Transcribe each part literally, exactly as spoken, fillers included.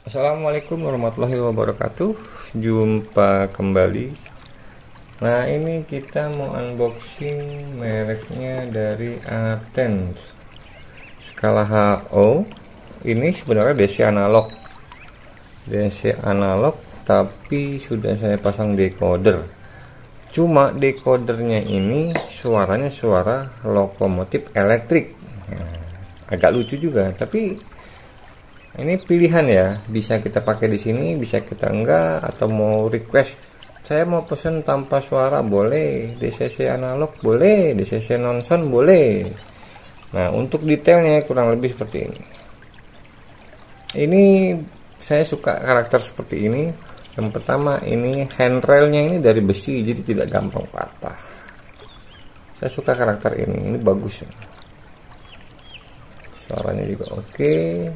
Assalamualaikum warahmatullahi wabarakatuh. Jumpa kembali. Nah, ini kita mau unboxing mereknya dari Athens, skala H O. Ini sebenarnya D C analog D C analog tapi sudah saya pasang decoder. Cuma decodernya ini suaranya suara lokomotif elektrik. Nah, agak lucu juga, tapi ini pilihan ya, bisa kita pakai di sini, bisa kita enggak, atau mau request saya mau pesen tanpa suara boleh, D C C analog boleh, D C C non sound boleh. Nah, untuk detailnya kurang lebih seperti ini. Ini saya suka karakter seperti ini. Yang pertama, ini handrailnya ini dari besi, jadi tidak gampang patah. Saya suka karakter ini, ini bagus. Suaranya juga oke.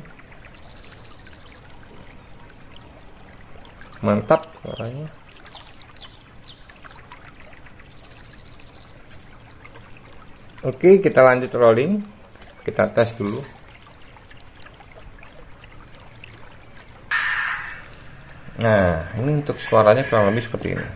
Mantap suaranya. Oke, kita lanjut rolling. Kita tes dulu. Nah, ini untuk suaranya kurang lebih seperti ini.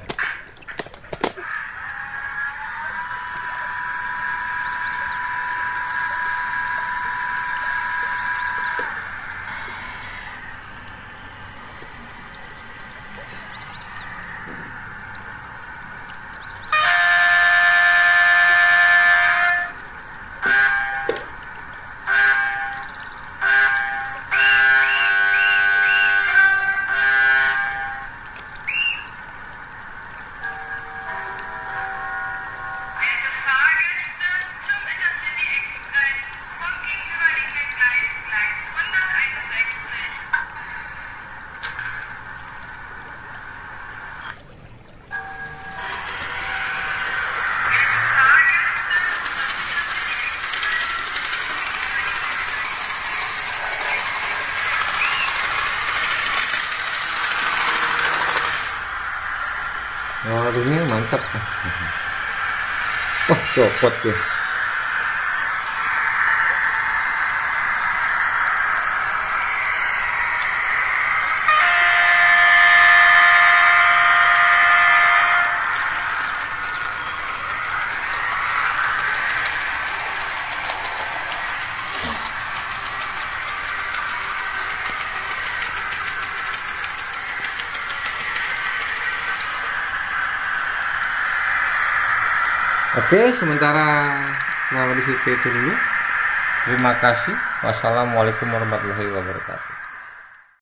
Warungnya mantap. Oh, copot ya. Oke, sementara kurang lebih itu dulu. Terima kasih. Wassalamualaikum warahmatullahi wabarakatuh.